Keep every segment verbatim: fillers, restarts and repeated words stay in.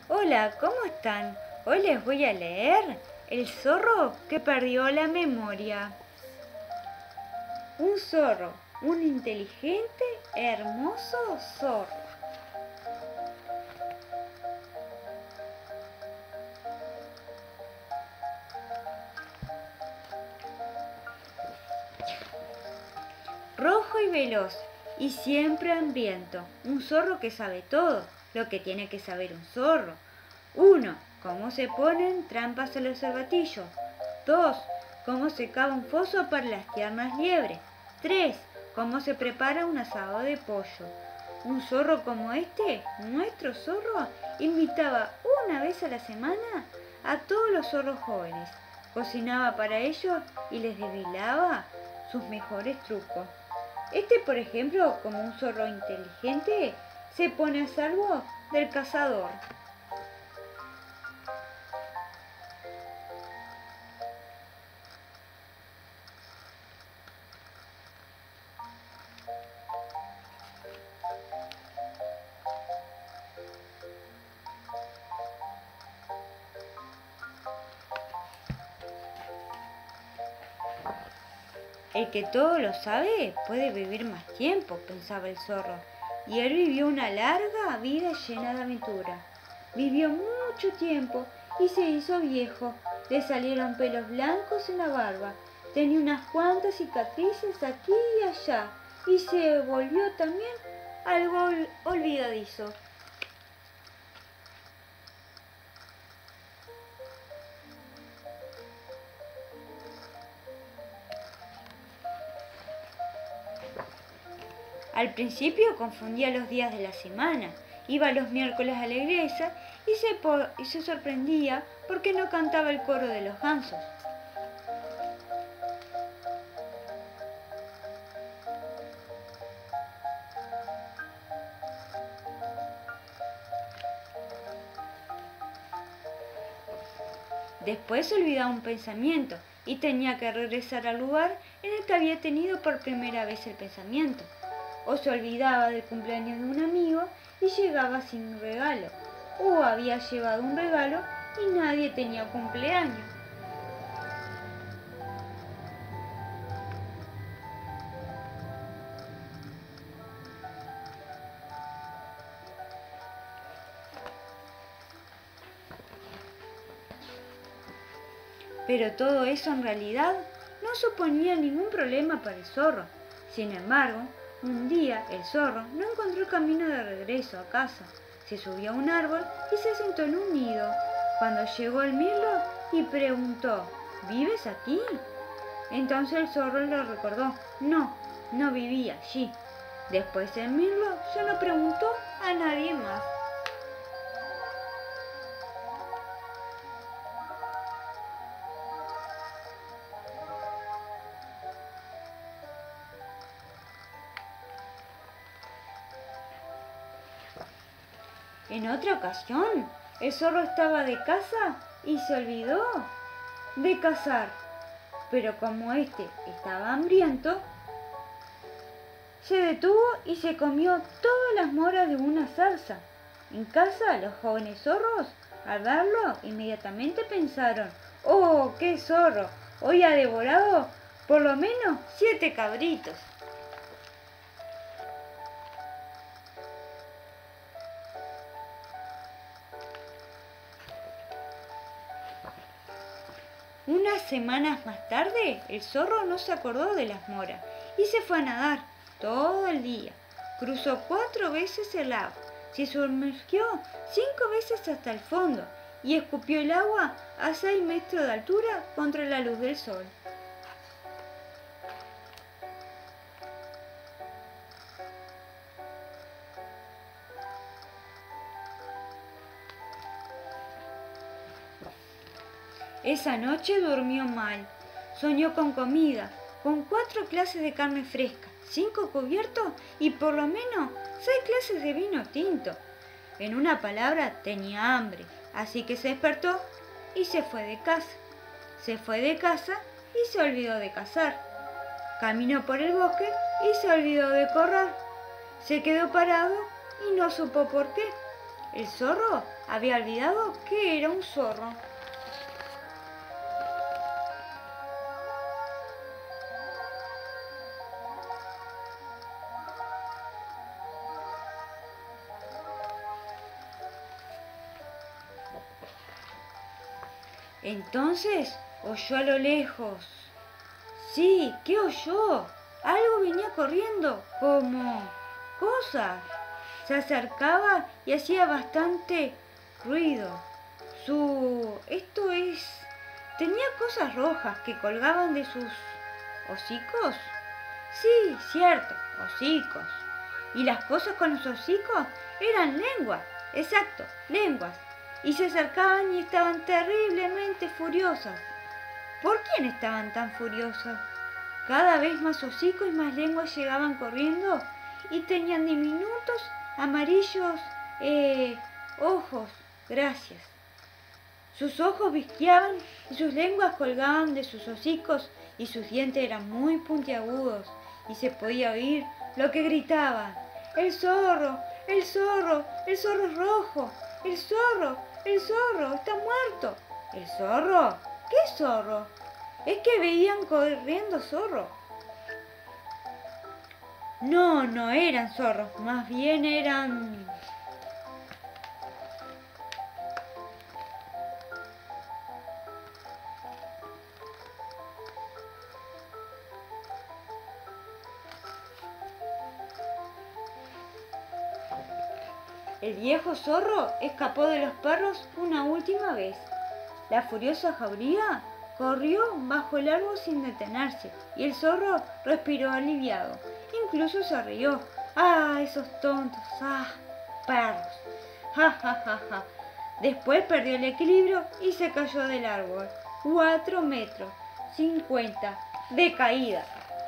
Hola, ¿cómo están? Hoy les voy a leer El zorro que perdió la memoria. Un zorro, un inteligente, hermoso zorro. Rojo y veloz, y siempre hambriento. Un zorro que sabe todo, lo que tiene que saber un zorro. Uno, cómo se ponen trampas a los cervatillos. Dos, cómo se cava un foso para las tiernas liebres. Tres, cómo se prepara un asado de pollo. Un zorro como este, nuestro zorro, invitaba una vez a la semana a todos los zorros jóvenes. Cocinaba para ellos y les desvelaba sus mejores trucos. Este, por ejemplo, como un zorro inteligente, se pone a salvo del cazador. El que todo lo sabe puede vivir más tiempo, pensaba el zorro, y él vivió una larga vida llena de aventura. Vivió mucho tiempo y se hizo viejo. Le salieron pelos blancos en la barba, tenía unas cuantas cicatrices aquí y allá, y se volvió también algo olvidadizo. Al principio confundía los días de la semana. Iba los miércoles a la iglesia y se, y se sorprendía porque no cantaba el coro de los gansos. Después olvidaba un pensamiento y tenía que regresar al lugar en el que había tenido por primera vez el pensamiento. O se olvidaba del cumpleaños de un amigo y llegaba sin un regalo, o había llevado un regalo y nadie tenía cumpleaños. Pero todo eso en realidad no suponía ningún problema para el zorro. Sin embargo, un día el zorro no encontró el camino de regreso a casa. Se subió a un árbol y se sentó en un nido. Cuando llegó el mirlo y preguntó, ¿vives aquí? Entonces el zorro le recordó, no, no vivía allí. Después el mirlo ya no preguntó a nadie más. En otra ocasión, el zorro estaba de caza y se olvidó de cazar. Pero como éste estaba hambriento, se detuvo y se comió todas las moras de una zarza. En casa, los jóvenes zorros, al verlo, inmediatamente pensaron, ¡oh, qué zorro! Hoy ha devorado por lo menos siete cabritos. Unas semanas más tarde, el zorro no se acordó de las moras y se fue a nadar todo el día. Cruzó cuatro veces el agua, se sumergió cinco veces hasta el fondo y escupió el agua a seis metros de altura contra la luz del sol. Esa noche durmió mal. Soñó con comida, con cuatro clases de carne fresca, cinco cubiertos y por lo menos seis clases de vino tinto. En una palabra, tenía hambre, así que se despertó y se fue de casa. Se fue de casa y se olvidó de cazar. Caminó por el bosque y se olvidó de correr. Se quedó parado y no supo por qué. El zorro había olvidado que era un zorro. Entonces oyó a lo lejos. Sí, ¿qué oyó? Algo venía corriendo, como cosas. Se acercaba y hacía bastante ruido. Su... esto es... tenía cosas rojas que colgaban de sus hocicos. Sí, cierto, hocicos. Y las cosas con los hocicos eran lenguas, exacto, lenguas. Y se acercaban y estaban terriblemente furiosas. ¿Por quién estaban tan furiosas? Cada vez más hocicos y más lenguas llegaban corriendo y tenían diminutos amarillos eh, ojos. Gracias. Sus ojos visqueaban y sus lenguas colgaban de sus hocicos y sus dientes eran muy puntiagudos y se podía oír lo que gritaban. ¡El zorro! ¡El zorro! ¡El zorro es rojo! ¡El zorro! ¡El zorro! ¡Está muerto! ¿El zorro? ¿Qué zorro? Es que veían corriendo zorro. No, no eran zorros, más bien eran... El viejo zorro escapó de los perros una última vez. La furiosa jauría corrió bajo el árbol sin detenerse y el zorro respiró aliviado. Incluso se rió. ¡Ah, esos tontos! ¡Ah, perros! ¡Ja, ja, ja, ja! Después perdió el equilibrio y se cayó del árbol. Cuatro metros, cincuenta, de caída.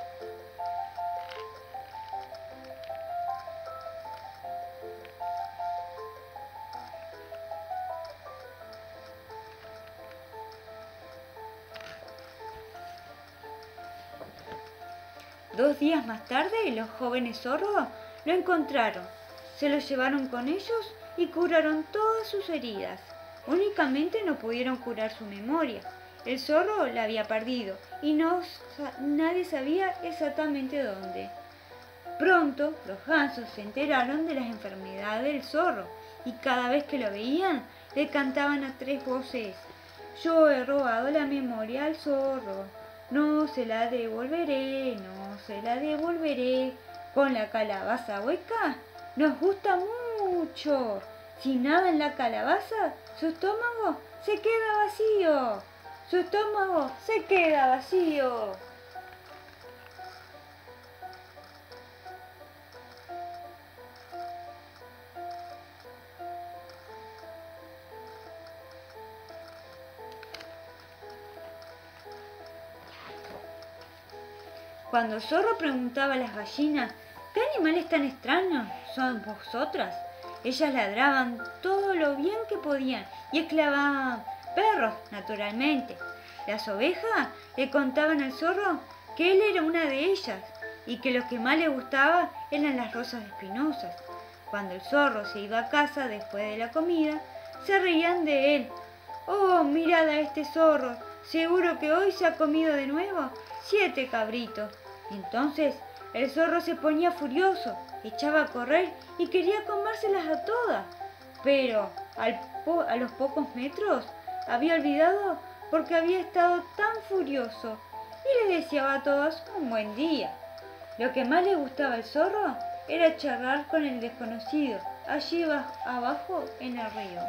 Dos días más tarde, los jóvenes zorros lo encontraron. Se lo llevaron con ellos y curaron todas sus heridas. Únicamente no pudieron curar su memoria. El zorro la había perdido y no, nadie sabía exactamente dónde. Pronto, los gansos se enteraron de las enfermedades del zorro y cada vez que lo veían, le cantaban a tres voces: «Yo he robado la memoria al zorro. No se la devolveré, no se la devolveré. Con la calabaza hueca nos gusta mucho. Sin nada en la calabaza, su estómago se queda vacío. Su estómago se queda vacío». Cuando el zorro preguntaba a las gallinas: «¿Qué animales tan extraños son vosotras?», ellas ladraban todo lo bien que podían y exclamaban: «Perros, naturalmente». Las ovejas le contaban al zorro que él era una de ellas y que lo que más le gustaba eran las rosas espinosas. Cuando el zorro se iba a casa después de la comida, se reían de él. «Oh, mirad a este zorro, seguro que hoy se ha comido de nuevo siete cabritos». Entonces el zorro se ponía furioso, echaba a correr y quería comérselas a todas. Pero al po- a los pocos metros había olvidado porque había estado tan furioso y les deseaba a todas un buen día. Lo que más le gustaba al zorro era charlar con el desconocido, allí abajo en el río.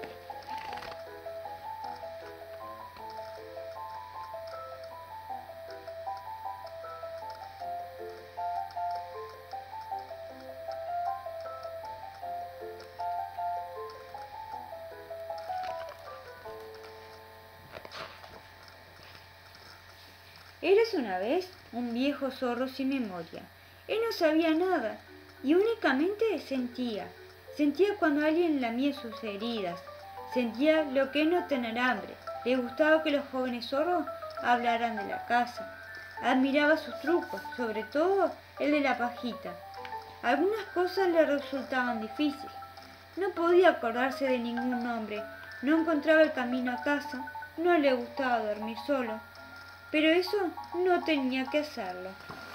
Érase una vez un viejo zorro sin memoria. Él no sabía nada y únicamente sentía. Sentía cuando alguien lamía sus heridas. Sentía lo que es no tener hambre. Le gustaba que los jóvenes zorros hablaran de la caza. Admiraba sus trucos, sobre todo el de la pajita. Algunas cosas le resultaban difíciles, No podía acordarse de ningún nombre, no encontraba el camino a casa, no le gustaba dormir solo, pero eso no tenía que hacerlo.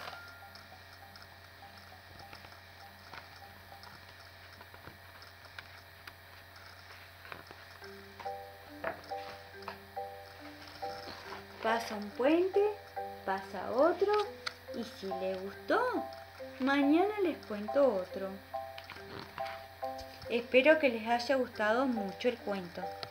Pasa un puente, pasa otro, y si le gustó, mañana les cuento otro. Espero que les haya gustado mucho el cuento.